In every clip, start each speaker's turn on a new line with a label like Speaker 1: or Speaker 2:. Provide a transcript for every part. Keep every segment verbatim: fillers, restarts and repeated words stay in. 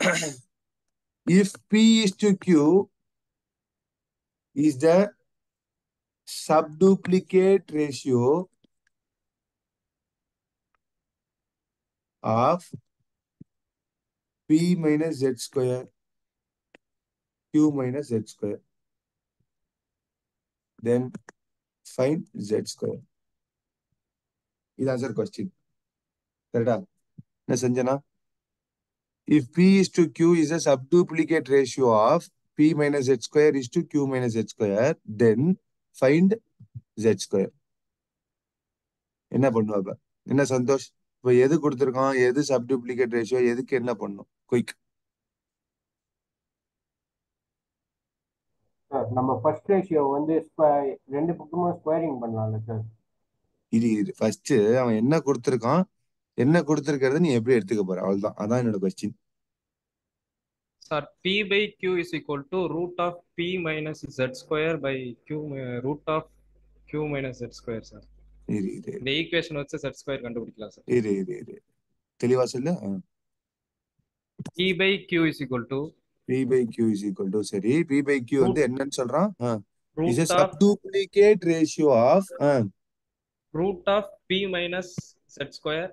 Speaker 1: if P is to Q is the subduplicate ratio of P minus Z square, Q minus Z square, then find Z square. This answer question. Correct? Na Sanjana? If P is to Q is a subduplicate ratio of P minus Z square is to Q minus Z square, then find Z square. என்ன பண்ணுவா? என்ன சந்தோஷ்? இப்போ எது கொடுத்திருக்கோம்? எது subduplicate ratio? எதுக்கு என்ன பண்ணும்? குயிக்.
Speaker 2: சார் நம்ம ஃபர்ஸ்ட் ரேஷியோ வந்து ரெண்டு பக்கமும் ஸ்கொயரிங் பண்ணலாம்ல சார்?
Speaker 1: இது இது ஃபர்ஸ்ட் அவன் என்ன கொடுத்திருக்கான், என்ன கொடுத்திருக்கிறது நீ எப்படி எடுத்துக்க போற? அவ்வளவுதான். அதான் என்னோட question.
Speaker 3: Sir, P by Q is equal to root of P minus Z square by Q uh, root of Q minus Z square, sir.
Speaker 1: இது இது
Speaker 3: இந்த ஈக்குவேஷன் வச்சு Z square கண்டுபிடிக்கலாம் சார்.
Speaker 1: இது இது இது தெளிவா சொல்லு.
Speaker 3: P by Q is equal to
Speaker 1: P by Q is equal to சரி. P by Q வந்து என்னன்னு சொல்றான்?
Speaker 3: root
Speaker 1: is a
Speaker 3: of
Speaker 1: subduplicate ratio of
Speaker 3: root of P minus Z square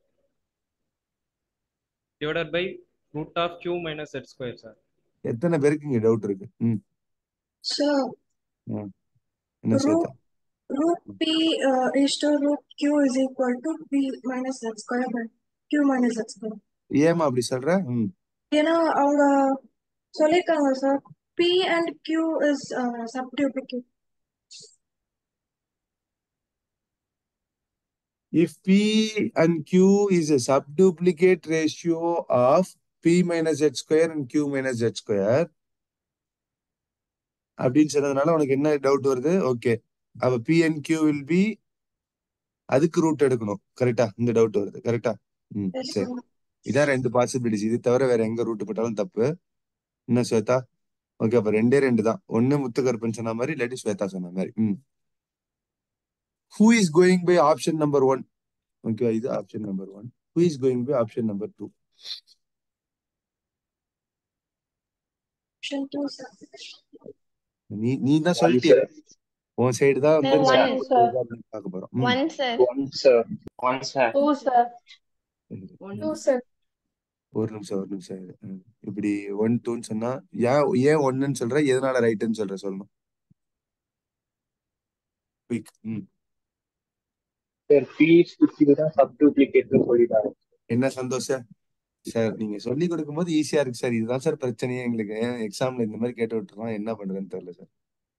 Speaker 3: divided by root of Q minus Z square, sir.
Speaker 1: எத்தனை பேருக்கு இங்க doubt இருக்கு? ம்
Speaker 4: Sir,
Speaker 1: என்ன
Speaker 4: root,
Speaker 1: சேத்தா?
Speaker 4: root P uh, is to root Q is equal to P minus Z square by Q minus Z square.
Speaker 1: ஏமா அப்படி சொல்ற? ம்
Speaker 4: ஏன்னா அவங்க சொல்லிருக்காங்க sir, P and Q is uh, subduplicate.
Speaker 1: If P and Q is a subduplicate ratio of P minus Z square and Q minus Z square அப்படின்னு சொன்னதுனால உனக்கு என்ன டவுட் வருது? ஓகே, அப்ப P and Q will be அதுக்கு root எடுக்கணும். கரெக்டா? இந்த டவுட் வருது. கரெக்டா? ம்
Speaker 4: Yes,
Speaker 1: சரி.
Speaker 4: sir.
Speaker 1: இதான் ரெண்டு பாசிபிலிட்டிஸ். இது தவிர வேற எங்க ரூட் போட்டாலும் தப்பு. என்ன ஸ்வேதா? ஓகே, அப்ப ரெண்டே ரெண்டு தான். ஒன்னு முத்துக்கருப்பன் சொன்ன மாதிரி, இல்லாட்டி ஸ்வேதா சொன்ன மாதிரி. ம் Who is going by option number one? Okay, இது option number one. Who is going by option number two?
Speaker 4: Option two, sir.
Speaker 1: நீ நீ தான் சொல்லிட்டிய. உன் சைடு தான் வந்து
Speaker 5: one sir.
Speaker 1: பார்க்க போறோம்.
Speaker 5: One sir.
Speaker 6: One sir. One sir.
Speaker 5: Two sir. Two sir.
Speaker 1: ஒரு நிமிஷம் ஒரு நிமிஷம் இரு. ம். இப்படி ஒன் டூன்னு சொன்னா ஏன் ஏன் ஒன்னுன்னு சொல்ற, எதனால ரைட்டுன்னு சொல்ற சொல்லணும். குயிக். ம்
Speaker 6: Sir, P is to Q தான் subduplicate னு சொல்லிட்டாங்க.
Speaker 1: என்ன சந்தோஷம் சார், நீங்க சொல்லி கொடுக்கும்போது ஈஸியா இருக்கு சார். இதுதான் சார் பிரச்சனையே எங்களுக்கு. எக்ஸாம்ல இந்த மாதிரி கேட்டு விட்டுறோம், என்ன பண்றதுன்னு தெரியல சார்.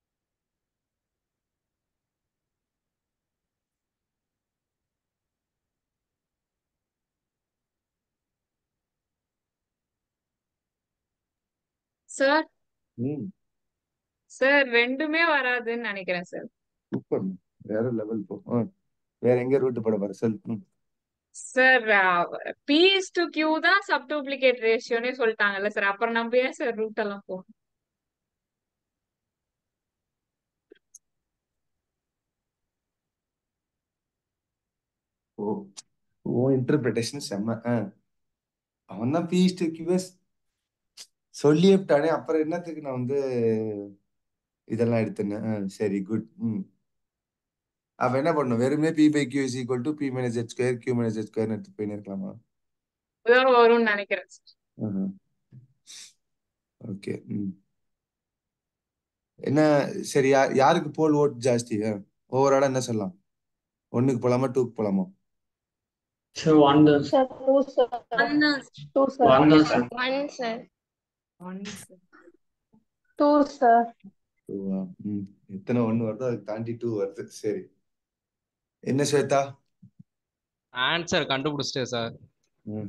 Speaker 7: சார்
Speaker 1: ம்
Speaker 7: சார் ரெண்டுமே வராதுன்னு நினைக்கிறேன் சார்.
Speaker 1: சூப்பர், வேற லெவல் போ. ஆ, வேற எங்க ரூட் போட போற சொல். ம்
Speaker 7: sir P is to Q தான் சப்டூப்ளிகேட் ரேஷியோனே சொல்லிட்டாங்கல்ல சார், அப்புறம் நம்ம ஏன் சார் ரூட் எல்லாம் போகணும்?
Speaker 1: ஓ ஓ இன்டர்பிரேஷன் செம்ம. ஆ, அவன் தான் பீஸ் டு கியூஎஸ் சொல்லியே விட்டானே, அப்புறம் என்னத்துக்கு நான் வந்து இதெல்லாம் எடுத்துனேன். ஆ, சரி குட். ம் அப்ப என்ன பண்ணும்? வெறுமே P by Q is equal to P minus Z square Q minus Z square எடுத்து போயின்னு இருக்கலாமா?
Speaker 7: ஏதோ வரும்னு நினைக்கிறேன் சார்.
Speaker 1: ஓகே. ம் என்ன சரி, யா யாருக்கு போல் ஓட் ஜாஸ்தி? ஓவராலா என்ன சொல்லலாம்? ஒன்னுக்கு போலாமா, டூக்கு போலாமா?
Speaker 5: Sir, one sir. Two sir. Two sir.
Speaker 6: One sir.
Speaker 5: One sir.
Speaker 7: One sir.
Speaker 5: Two sir.
Speaker 1: டூவா? ம் எத்தனை ஒன்னு வருதோ அதுக்கு தாண்டி டூ வருது. சரி, என்ன ஸ்வேதா?
Speaker 3: ஆன்சர் கண்டுபிடிச்சிட்டேன் சார்.
Speaker 1: ம்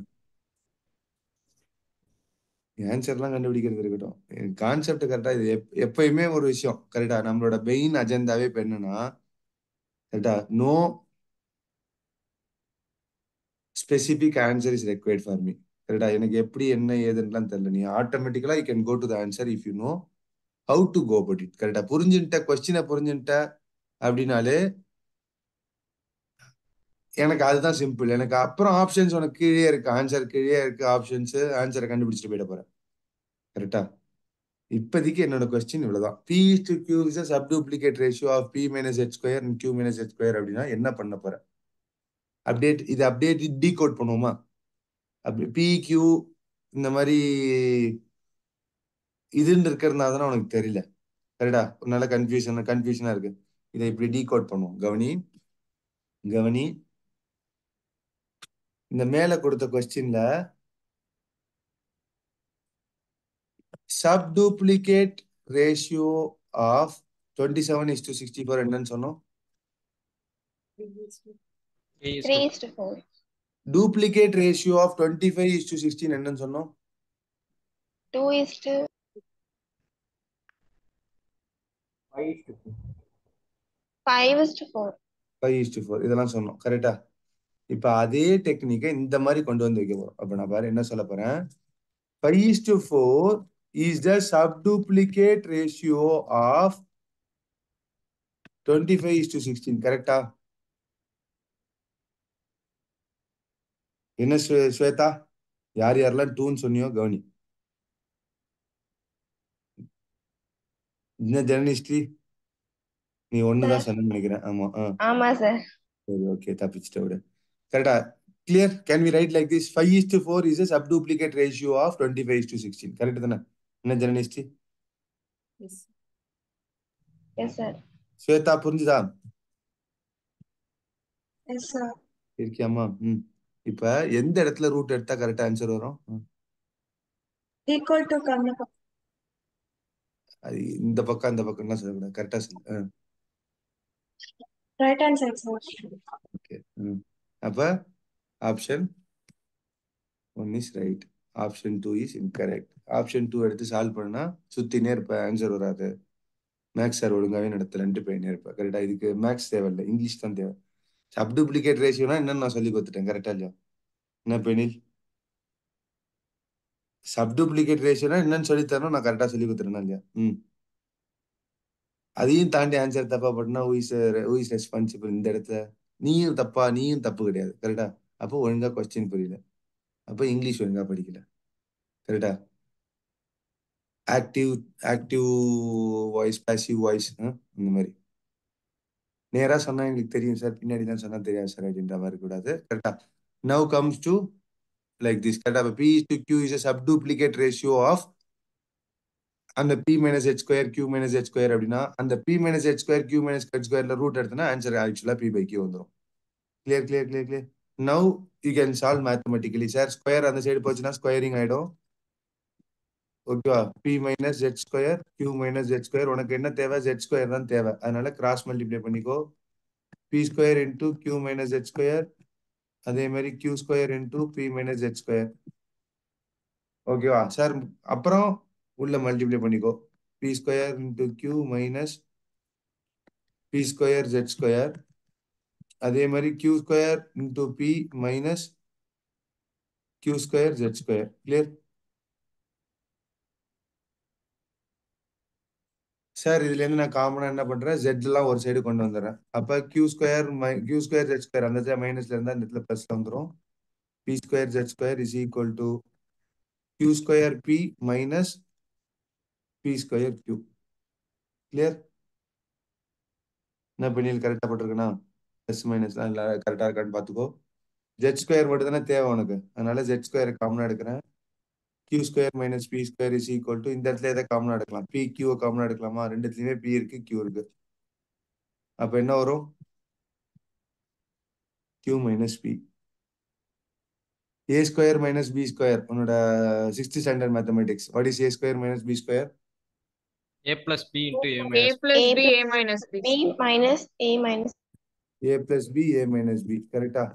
Speaker 1: ஆன்சர்லாம் கண்டுபிடிக்கிறது இருக்கட்டும், கான்செப்ட் கரெக்டா. இது எப்- எப்பயுமே ஒரு விஷயம் கரெக்டா, நம்மளோட மெயின் அஜெண்டாவே இப்ப என்னன்னா கரெக்டா, no specific answer is required for me. கரெக்டா, எனக்கு எப்படி என்ன ஏதுன்னுலாம் தெரியல. நீ ஆட்டோமேட்டிக்கலா you can go to the answer if you know how to go about it. கரெக்டா, புரிஞ்சுட்ட கொஸ்டினை புரிஞ்சுட்ட அப்படின்னாலே எனக்கு அதுதான் சிம்பிள். எனக்கு அப்புறம் ஆப்ஷன்ஸ் உனக்கு கீழே இருக்கு, ஆன்சர் கீழே இருக்கு, ஆப்ஷன்ஸ் ஆன்சரை கண்டுபிடிச்சிட்டு போயிட போறேன். கரெக்டா? இப்போதைக்கு என்னோட கொஸ்டின் இவ்வளவுதான். P is to Q is a subduplicate ratio of P minus H square and Q minus H square அப்படின்னா என்ன பண்ண போறேன்? அப்டேட் இது அப்டேட் டீகோட் பண்ணுவோமா? அப்படி P Q இந்த மாதிரி இதுன்னு இருக்கிறதுனால தானே உனக்கு தெரியல. கரெக்டா? ஒரு நல்ல கன்ஃபியூஷன் கன்ஃபியூஷனா இருக்கு. இதை இப்படி டீகோட் பண்ணுவோம். கவனி கவனி இந்த மேல கொடுத்த கொஸ்டின்ல subduplicate ratio of twenty-seven is to sixty-four என்னன்னு சொன்னோம்?
Speaker 7: three is to four.
Speaker 1: Duplicate ratio of twenty-five is to sixteen என்னன்னு சொன்னோம்?
Speaker 7: two is to
Speaker 2: five is to four.
Speaker 7: five is to four.
Speaker 1: five is to four இதெல்லாம் சொன்னோம். கரெக்டா? இப்ப அதே டெக்னிக்கை இந்த மாதிரி கொண்டு வந்து வைக்க போறோம். அப்ப நான் பாரு என்ன சொல்ல போறேன்? five is to four is the subduplicate ratio of twenty-five is to sixteen. கரெக்டா? என்ன ஸ்வேதா, யார் யாரெல்லாம் டூன்னு சொன்னியோ கவனி. என்ன ஜெர்னலிஸ்ட்ரி, நீ ஒண்ணுதான் சொன்னு நினைக்கிறேன். ஆமா
Speaker 7: ஆமா சார்.
Speaker 1: சரி, ஓகே, தப்பிச்சிட்ட விட. கரெக்டா? Clear? Can we write like this? five is to four is a subduplicate ratio of twenty-five is to sixteen. Correct தானே? என்ன ஜெர்னலிஸ்ட்ரி?
Speaker 7: Yes. Yes sir.
Speaker 1: ஸ்வேதா புரிஞ்சுதா?
Speaker 4: Yes sir.
Speaker 1: இருக்கியாமா? ம். இப்ப எந்த இடத்துல ரூட் எடுத்தா கரெக்டா ஆன்சர் வரும்?
Speaker 4: Equal to கர்ண
Speaker 1: அது இந்த பக்கம் அந்த பக்கம்லாம் சொல்லக்கூடாது. கரெக்டா சொல்லு.
Speaker 4: right hand side sir.
Speaker 1: Okay. ம். அப்ப option one is right, option two is incorrect. Option two எடுத்து சால்வ் பண்ணா சுத்தினே இருப்ப, ஆன்சர் வராது. மேக்ஸ் சார் ஒழுங்காவே நடத்தலன்ட்டு போயினே இருப்பேன். கரெக்டா? இதுக்கு மேக்ஸ் தேவையில்லை, இங்கிலீஷ் தான் தேவை. சப்டூப்ளிகேட் ரேஷியோனா என்னன்னு நான் சொல்லி கொடுத்துட்டேன். கரெக்டா இல்லையா? என்ன பெனில்? சப்டூப்ளிகேட் ரேஷியோனா என்னன்னு சொல்லி தரணும், நான் கரெக்டா சொல்லி கொடுத்துறேன்னா இல்லையா? ம். அதையும் தாண்டி ஆன்சர் தப்பா பண்ணா who is who is responsible? இந்த இடத்துல நீயும் தப்பா, நீயும் தப்பு கிடையாது. கரெக்டா? அப்போ ஒழுங்கா கொஸ்டின் புரியல, அப்போ இங்கிலீஷ் ஒழுங்கா படிக்கல. கரெக்டா? Active active voice, passive voice, இந்த மாதிரி நேரா சொன்னா எங்களுக்கு தெரியும் சார், பின்னாடி தான் சொன்னா தெரியாது சார் அப்படின்ற மாதிரி கூடாது. கரெக்டா? Now comes to like this. கரெக்டா? P is to Q is a subduplicate ratio of அந்த P minus H square Q minus H square அப்படின்னா அந்த P minus H square Q minus H squareல ரூட் எடுத்தனா ஆன்சர் ஆக்சுவலா P by Q வந்துடும். Clear clear clear clear now you can solve mathematically. Sir square அந்த side போச்சுன்னா squaring ஆயிடும். ஓகேவா? P minus Z square Q minus Z square, உனக்கு என்ன தேவை? Z square தான் தேவை. அதனால கிராஸ் மல்டிப்ளை பண்ணிக்கோ. P square into Q minus Z square, அதே மாதிரி Q square into P minus Z square. ஓகேவா சார்? அப்புறம் உள்ள மல்டிப்ளை பண்ணிக்கோ. P square into Q minus P square Z square, அதே மாதிரி Q square into P minus Q square Z square. Clear? Sir இதுல இருந்து நான் காமனா என்ன பண்றேன்? Z எல்லாம் ஒரு சைடு கொண்டு வந்துடுறேன். அப்ப Q square Q square Z square அந்த இடத்துல மைனஸ்ல இருந்தா இந்த இடத்துல பிளஸ் வந்துடும். P square Z square is equal to Q square P minus P square Q. Clear? என்ன பண்ணியல் கரெக்டா போட்டிருக்கேன்னா பிளஸ் மைனஸ்லாம் இல்லை, கரெக்டா இருக்கான்னு பார்த்துக்கோ. Z ஸ்கொயர் மட்டும் தானே தேவை உனக்கு, அதனால Z ஸ்கொயர் காமனா எடுக்கிறேன். Q square minus P square is equal to இந்த இடத்துல எதை காமனா எடுக்கலாம்? P Q காமனா எடுக்கலாமா? ரெண்டுத்துலயுமே P இருக்கு, Q இருக்கு. அப்ப என்ன வரும்? Q minus P. A square minus B square, உன்னோட sixth standard mathematics. What is A square minus B square?
Speaker 3: A plus B into A
Speaker 7: A
Speaker 3: minus
Speaker 7: plus B, A minus B. B minus A minus.
Speaker 1: A plus B, A minus B. கரெக்டா?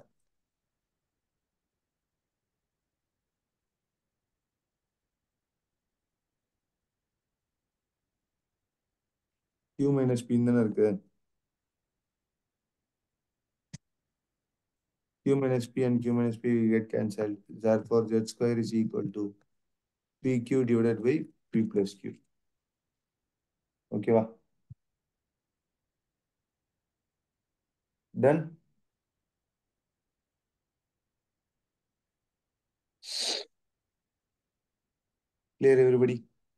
Speaker 1: Q minus P தானே இருக்கு. Q minus P and Q minus P will get cancelled. Therefore, Z square is equal to P Q divided by P plus Q. Okay, va? Done? Clear everybody?